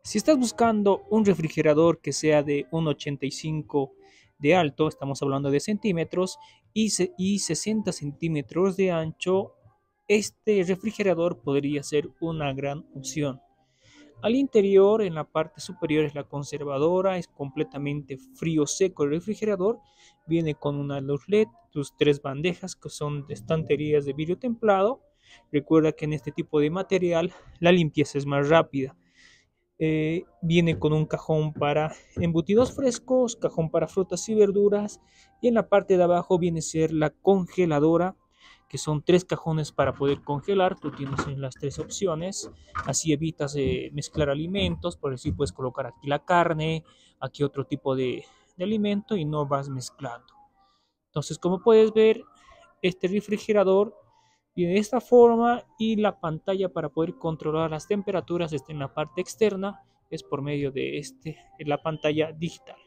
Si estás buscando un refrigerador que sea de 1,85 de alto, estamos hablando de centímetros, y 60 centímetros de ancho, este refrigerador podría ser una gran opción. Al interior, en la parte superior, es la conservadora, es completamente frío seco el refrigerador. Viene con una luz LED, tus tres bandejas que son de estanterías de vidrio templado. Recuerda que en este tipo de material la limpieza es más rápida. Viene con un cajón para embutidos frescos, cajón para frutas y verduras, y en la parte de abajo viene a ser la congeladora, que son tres cajones para poder congelar. Tú tienes en las tres opciones, así evitas mezclar alimentos. Por decir, puedes colocar aquí la carne, aquí otro tipo de alimento, y no vas mezclando. Entonces, como puedes ver, este refrigerador viene de esta forma, y la pantalla para poder controlar las temperaturas está en la parte externa, es por medio de la pantalla digital.